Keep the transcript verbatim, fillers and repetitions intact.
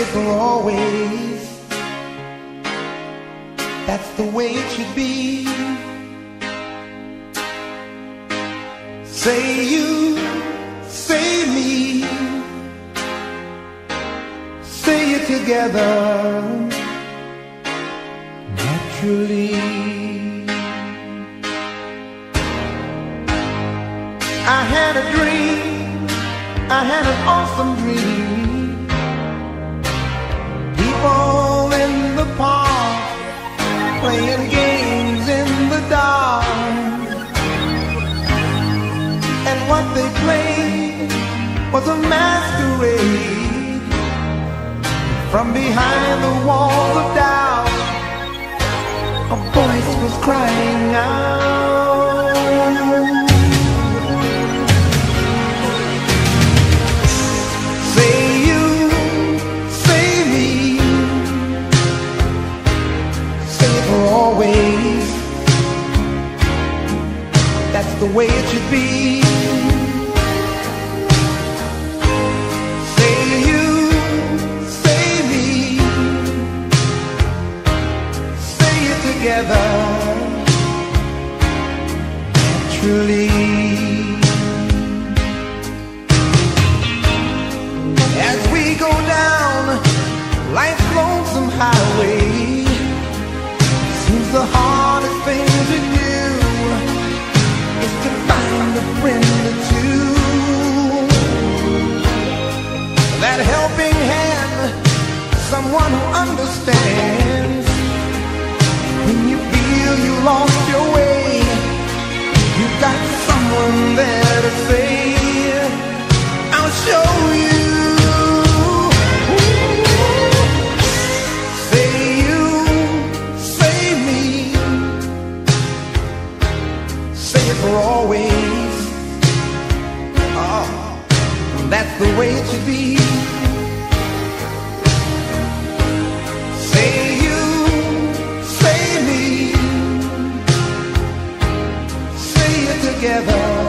for always. That's the way it should be. Say you, say me, say it together naturally. I had a dream, I had an awesome dream. People in the park playing games in the dark, and what they played was a masquerade. From behind the walls of doubt, a voice was crying out. Say you, say me, say it for always. That's the way it should be. Say you, say me, say it together naturally. As we go down life's lonesome highway, seems the hardest thing to do is to find a friend or two. That helping hand, someone who understands. When you feel you lost your way, you got someone there to say, I'll show you. Say you, say me, say it for always. Oh, that's the way it should be. Say you, say me, say it together